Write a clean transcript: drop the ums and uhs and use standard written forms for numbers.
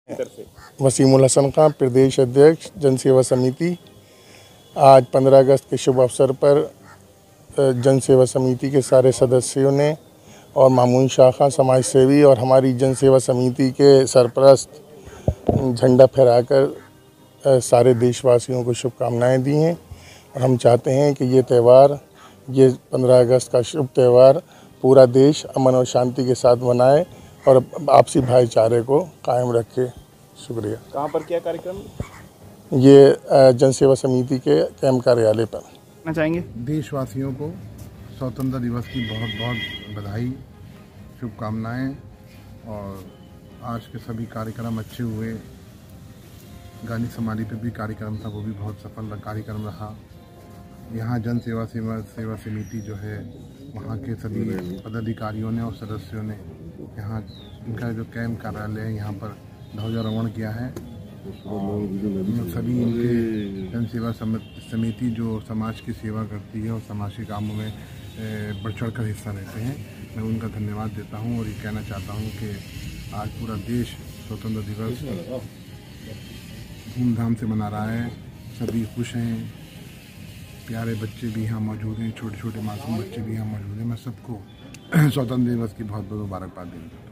वसीमुल हसन खां, प्रदेश अध्यक्ष जन सेवा समिति। आज 15 अगस्त के शुभ अवसर पर जन सेवा समिति के सारे सदस्यों ने और मामून शाखा समाज सेवी और हमारी जन सेवा समिति के सरपरस्त झंडा फहराकर सारे देशवासियों को शुभकामनाएं दी हैं। और हम चाहते हैं कि ये त्यौहार, ये 15 अगस्त का शुभ त्यौहार पूरा देश अमन और शांति के साथ मनाए और आपसी भाईचारे को कायम रखे। शुक्रिया। कहाँ पर क्या कार्यक्रम? ये जन सेवा समिति के कैंप कार्यालय पर। चाहेंगे देशवासियों को स्वतंत्रता दिवस की बहुत बहुत बधाई, शुभकामनाएं। और आज के सभी कार्यक्रम अच्छे हुए। गांधी समाधि पे भी कार्यक्रम था, वो भी बहुत सफल कार्यक्रम रहा। यहाँ जन सेवा समिति जो है, वहाँ के सभी पदाधिकारियों ने और सदस्यों ने यहाँ इनका जो कैंप कार्यालय है यहाँ पर ध्वजारोहण किया है। सभी इनके जन सेवा समिति जो समाज की सेवा करती है और समाज के कामों में बढ़ चढ़ कर हिस्सा लेते हैं, मैं उनका धन्यवाद देता हूं। और ये कहना चाहता हूं कि आज पूरा देश स्वतंत्रता दिवस धूमधाम से मना रहा है। सभी खुश हैं, प्यारे बच्चे भी यहाँ मौजूद हैं, छोटे छोटे मासूम बच्चे भी यहाँ मौजूद हैं। मैं सबको स्वतंत्रता दिवस की बहुत बहुत मुबारकबाद देता हूँ।